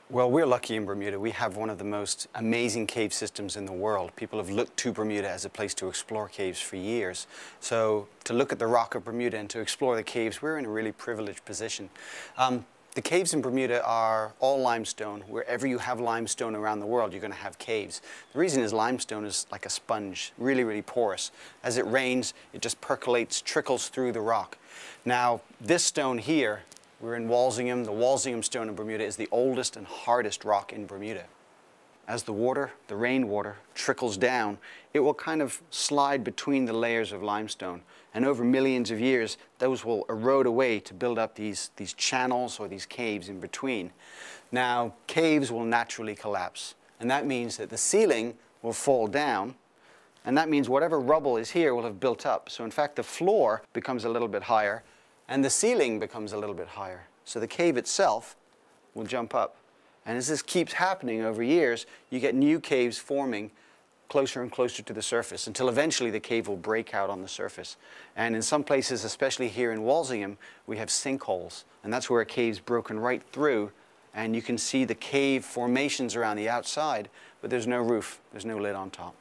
Well, we're lucky in Bermuda. We have one of the most amazing cave systems in the world. People have looked to Bermuda as a place to explore caves for years. So to look at the rock of Bermuda and to explore the caves, we're in a really privileged position. The caves in Bermuda are all limestone. Wherever you have limestone around the world, you're going to have caves. The reason is limestone is like a sponge, really, really porous. As it rains, it just percolates, trickles through the rock. Now, this stone here, we're in Walsingham. The Walsingham stone in Bermuda is the oldest and hardest rock in Bermuda. As the water, the rainwater, trickles down, it will kind of slide between the layers of limestone. And over millions of years, those will erode away to build up these channels or these caves in between. Now, caves will naturally collapse. And that means that the ceiling will fall down. And that means whatever rubble is here will have built up. So in fact, the floor becomes a little bit higher and the ceiling becomes a little bit higher. So the cave itself will jump up. And as this keeps happening over years, you get new caves forming closer and closer to the surface until eventually the cave will break out on the surface. And in some places, especially here in Walsingham, we have sinkholes. And that's where a cave's broken right through. And you can see the cave formations around the outside, but there's no roof, there's no lid on top.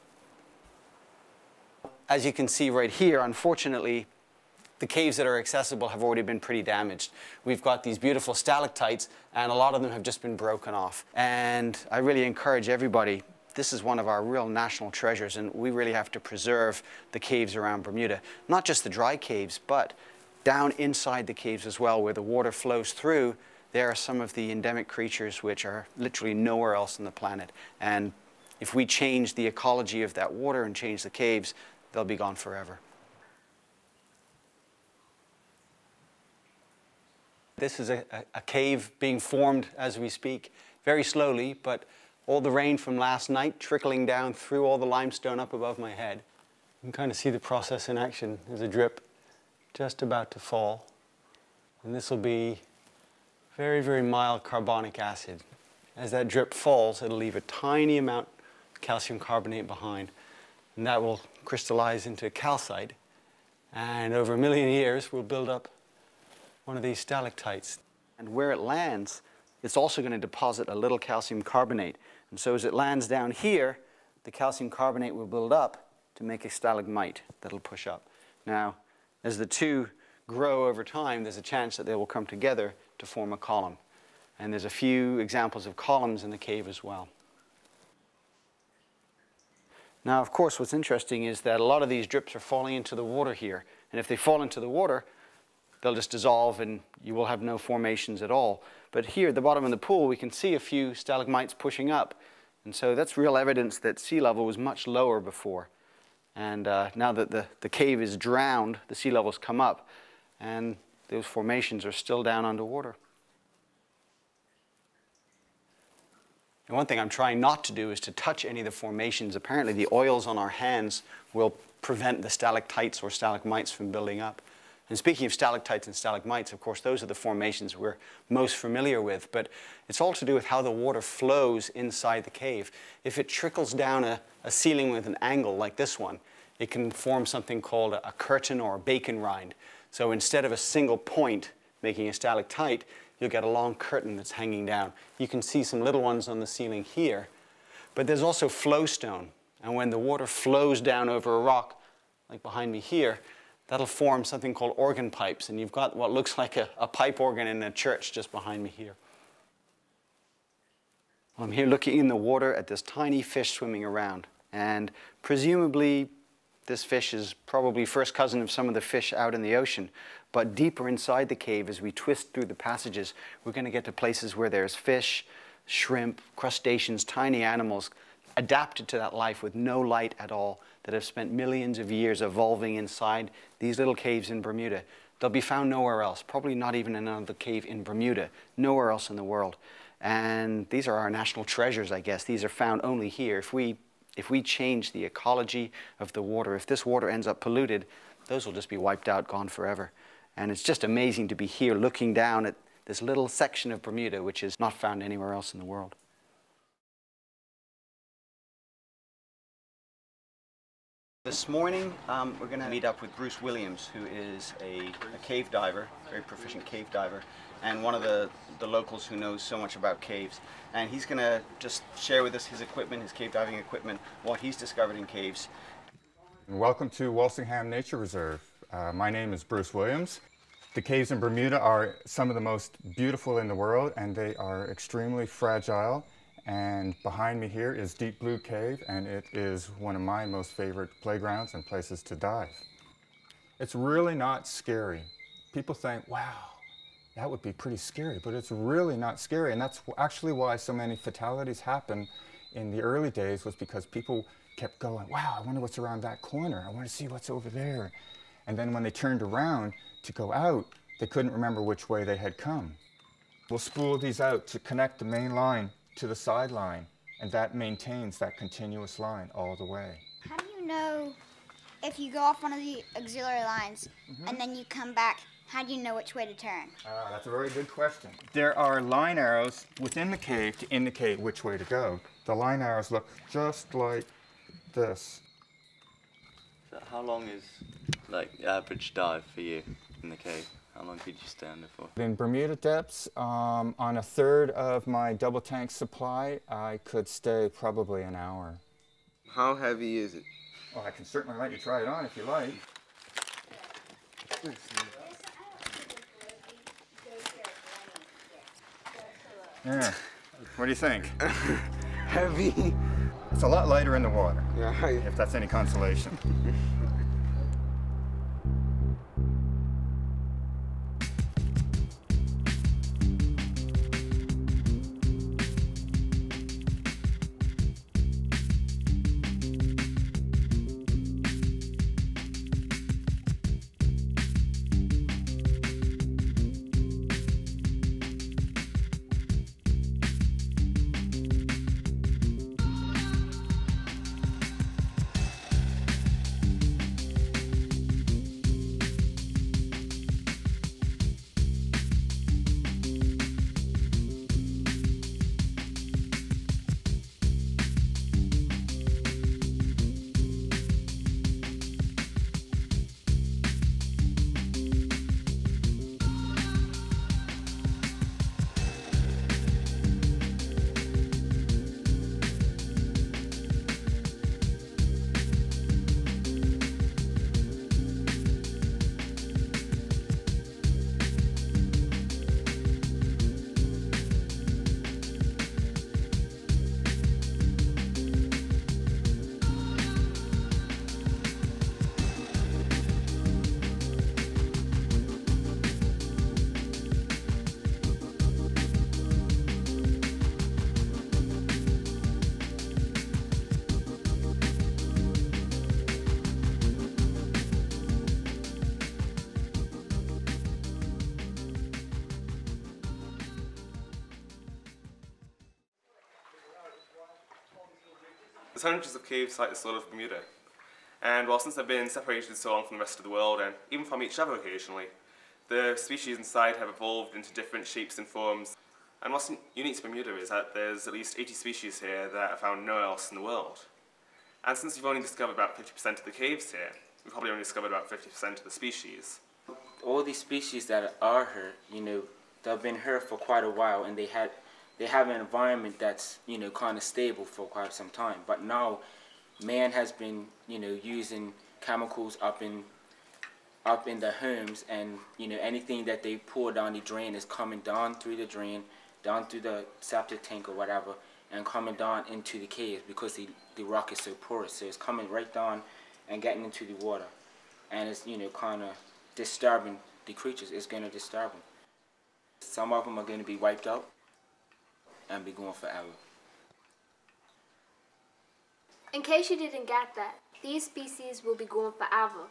As you can see right here, unfortunately, the caves that are accessible have already been pretty damaged. We've got these beautiful stalactites, and a lot of them have just been broken off. And I really encourage everybody, this is one of our real national treasures, and we really have to preserve the caves around Bermuda. Not just the dry caves, but down inside the caves as well, where the water flows through, there are some of the endemic creatures which are literally nowhere else on the planet. And if we change the ecology of that water and change the caves, they'll be gone forever. This is a cave being formed as we speak, very slowly, but all the rain from last night trickling down through all the limestone up above my head. You can kind of see the process in action. There's a drip just about to fall. And this will be very, very mild carbonic acid. As that drip falls, it'll leave a tiny amount of calcium carbonate behind. And that will crystallize into calcite. And over 1 million years, we'll build up one of these stalactites. And where it lands, it's also going to deposit a little calcium carbonate. And so as it lands down here, the calcium carbonate will build up to make a stalagmite that'll push up. Now, as the two grow over time, there's a chance that they will come together to form a column. And there's a few examples of columns in the cave as well. Now, of course, what's interesting is that a lot of these drips are falling into the water here. And if they fall into the water, they'll just dissolve and you will have no formations at all. But here at the bottom of the pool, we can see a few stalagmites pushing up. And so that's real evidence that sea level was much lower before. And now that the cave is drowned, the sea levels come up and those formations are still down underwater. And one thing I'm trying not to do is to touch any of the formations. Apparently the oils on our hands will prevent the stalactites or stalagmites from building up. And speaking of stalactites and stalagmites, of course, those are the formations we're most familiar with. But it's all to do with how the water flows inside the cave. If it trickles down a ceiling with an angle like this one, it can form something called a curtain or a bacon rind. So instead of a single point making a stalactite, you'll get a long curtain that's hanging down. You can see some little ones on the ceiling here. But there's also flowstone. And when the water flows down over a rock, like behind me here, that'll form something called organ pipes. And you've got what looks like a pipe organ in a church just behind me here. I'm here looking in the water at this tiny fish swimming around. And presumably, this fish is probably first cousin of some of the fish out in the ocean. But deeper inside the cave, as we twist through the passages, we're going to get to places where there's fish, shrimp, crustaceans, tiny animals adapted to that life with no light at all, that have spent millions of years evolving inside these little caves in Bermuda. They'll be found nowhere else, probably not even in another cave in Bermuda, nowhere else in the world. And these are our national treasures, I guess. These are found only here. If we change the ecology of the water, if this water ends up polluted, those will just be wiped out, gone forever. And it's just amazing to be here looking down at this little section of Bermuda, which is not found anywhere else in the world. This morning we're going to meet up with Bruce Williams, who is a cave diver, very proficient cave diver, and one of the locals who knows so much about caves. And he's going to just share with us his equipment, his cave diving equipment, what he's discovered in caves. Welcome to Walsingham Nature Reserve. My name is Bruce Williams. The caves in Bermuda are some of the most beautiful in the world, and they are extremely fragile. And behind me here is Deep Blue Cave, and it is one of my most favorite playgrounds and places to dive. It's really not scary. People think, wow, that would be pretty scary, but it's really not scary. And that's actually why so many fatalities happen in the early days, was because people kept going, wow, I wonder what's around that corner. I want to see what's over there. And then when they turned around to go out, they couldn't remember which way they had come. We'll spool these out to connect the main line to the sideline, and that maintains that continuous line all the way. How do you know if you go off one of the auxiliary lines and then you come back, how do you know which way to turn? That's a very good question. There are line arrows within the cave to indicate which way to go. The line arrows look just like this. So how long is like the average dive for you in the cave? How long could you stay under for? In Bermuda depths, on a third of my double tank supply, I could stay probably an hour. How heavy is it? Well, I can certainly let you try it on if you like. Yeah. What do you think? Heavy. It's a lot lighter in the water, Yeah. if that's any consolation. There's hundreds of caves like the soil of Bermuda, and while since they've been separated so long from the rest of the world, and even from each other occasionally, the species inside have evolved into different shapes and forms. And what's unique to Bermuda is that there's at least 80 species here that are found nowhere else in the world. And since we've only discovered about 50% of the caves here, we've probably only discovered about 50% of the species. All these species that are here, they've been here for quite a while, and they have an environment that's, kind of stable for quite some time. But now, man has been, using chemicals up in the homes, and, anything that they pour down the drain is coming down through the drain, down through the septic tank or whatever, and coming down into the caves because the rock is so porous. So it's coming right down and getting into the water. And it's, kind of disturbing the creatures. It's going to disturb them. Some of them are going to be wiped out and be gone forever. In case you didn't get that, these species will be gone forever.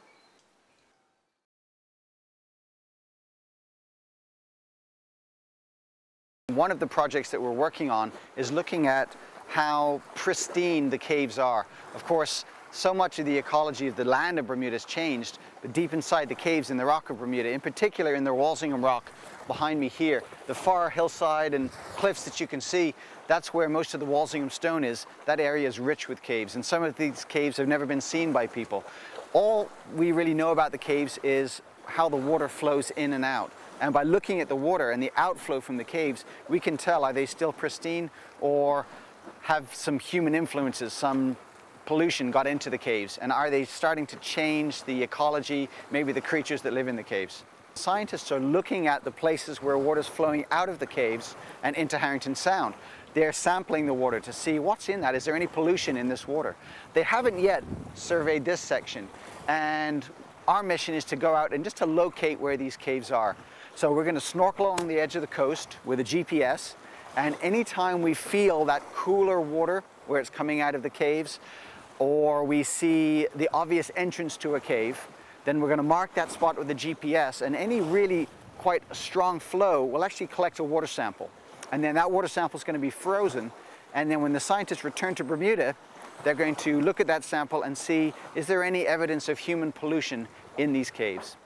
One of the projects that we're working on is looking at how pristine the caves are. Of course, So much of the ecology of the land of Bermuda has changed, but deep inside the caves in the rock of Bermuda, in particular in the Walsingham rock behind me here, the far hillside and cliffs that you can see, that's where most of the Walsingham stone is. That area is rich with caves, and some of these caves have never been seen by people. All we really know about the caves is how the water flows in and out. And by looking at the water and the outflow from the caves, we can tell, are they still pristine or have some human influences, some pollution got into the caves, and are they starting to change the ecology, maybe the creatures that live in the caves? Scientists are looking at the places where water is flowing out of the caves and into Harrington Sound. They're sampling the water to see what's in that. Is there any pollution in this water? They haven't yet surveyed this section, and our mission is to go out and just to locate where these caves are. So we're going to snorkel along the edge of the coast with a GPS, and anytime we feel that cooler water where it's coming out of the caves, or we see the obvious entrance to a cave, then we're going to mark that spot with the GPS, and any really quite strong flow will actually collect a water sample. And then that water sample is going to be frozen, and then when the scientists return to Bermuda, they're going to look at that sample and see, is there any evidence of human pollution in these caves?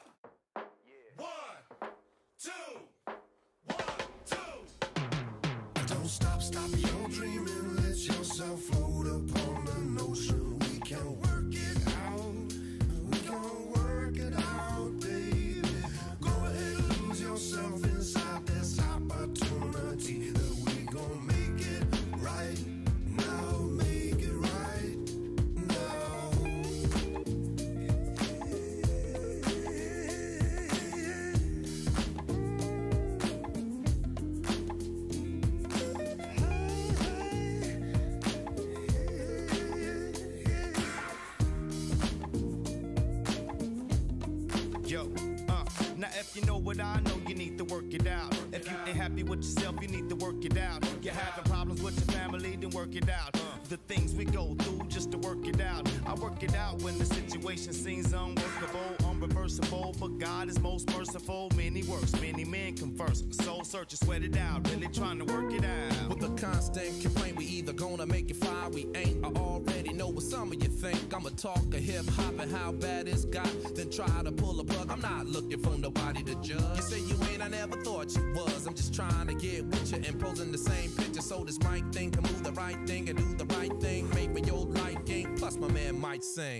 Don't stop your dreaming, let yourself float upon the ocean. We can work it out, we can work it out, baby. Go ahead and lose yourself inside this opportunity that we gon' make it right now, make it right now. Now if you know what I know, you need to work it out. If you ain't happy with yourself, you need to work it out. You're having problems with your family, then work it out. The things we go through just to work it out. I work it out when the situation seems unworkable, unreversible, but God is most merciful. Many works, many men converse. Soul searching, sweat it out, really trying to work it out. With a constant complaint, we either gonna make it fly, we ain't. I already know what some of you think. I'ma talk a hip-hop and how bad it's got, then try to pull a plug. I'm not looking for nobody to judge. You say you ain't, I never thought you was. I'm just trying to get with you and posing the same picture so this mic thing can move the right thing and do the right thing. Make for your liking, plus my man might sing.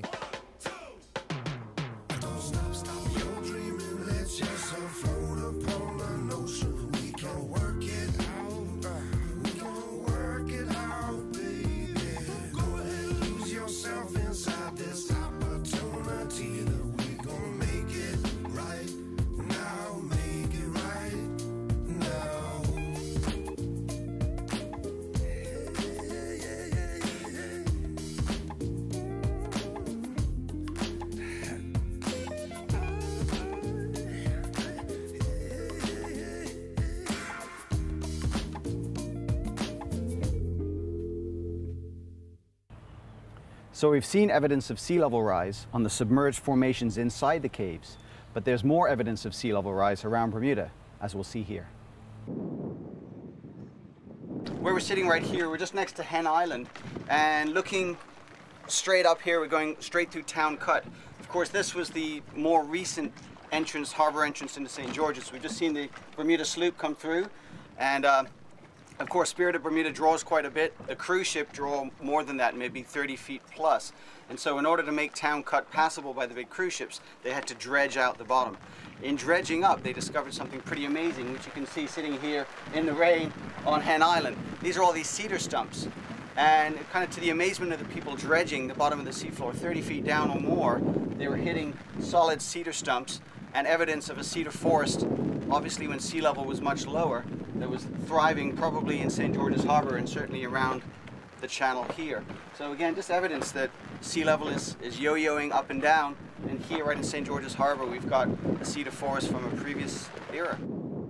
Don't stop your dreaming, let yourself float upon the ocean. We can work it out, we can work it out, baby. Go ahead and lose yourself inside this opportunity that we gon' make it right now, make it right now. So we've seen evidence of sea level rise on the submerged formations inside the caves, but there's more evidence of sea level rise around Bermuda, as we'll see here. Where we're sitting right here, we're just next to Hen Island, and looking straight up here, we're going straight through Town Cut. Of course, this was the more recent entrance, harbor entrance into St. George's. We've just seen the Bermuda sloop come through, and of course, Spirit of Bermuda draws quite a bit. The cruise ship draw more than that, maybe 30 feet plus. And so in order to make Town Cut passable by the big cruise ships, they had to dredge out the bottom. In dredging up, they discovered something pretty amazing, which you can see sitting here in the rain on Hen Island. These are all these cedar stumps. And kind of to the amazement of the people dredging the bottom of the seafloor, 30 feet down or more, they were hitting solid cedar stumps and evidence of a cedar forest, obviously when sea level was much lower, that was thriving probably in St. George's Harbor and certainly around the channel here. So again, just evidence that sea level is yo-yoing up and down, and here right in St. George's Harbor we've got a cedar forest from a previous era.